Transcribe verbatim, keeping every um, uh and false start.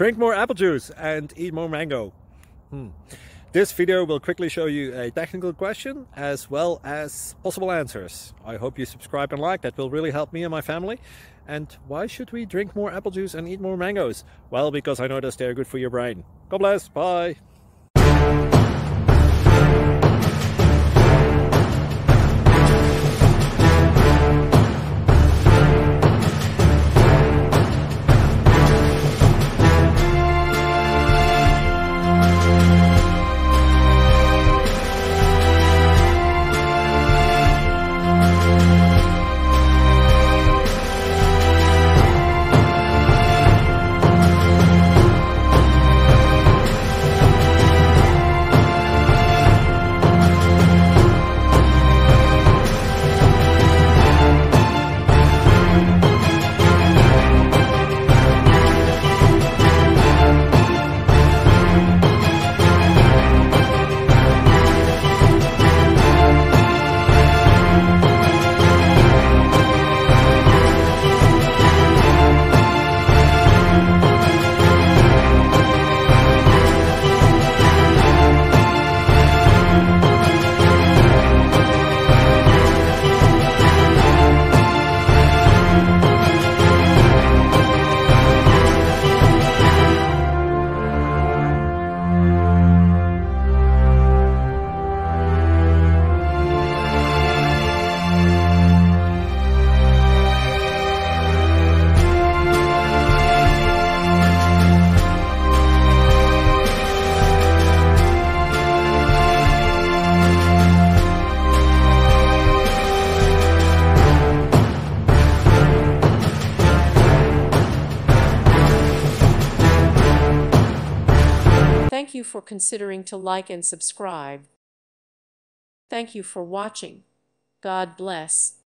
Drink more apple juice and eat more mango. Hmm. This video will quickly show you a technical question as well as possible answers. I hope you subscribe and like, that will really help me and my family. And why should we drink more apple juice and eat more mangoes? Well, because I noticed they're good for your brain. God bless, bye! Thank you for considering to like and subscribe. Thank you for watching. God bless.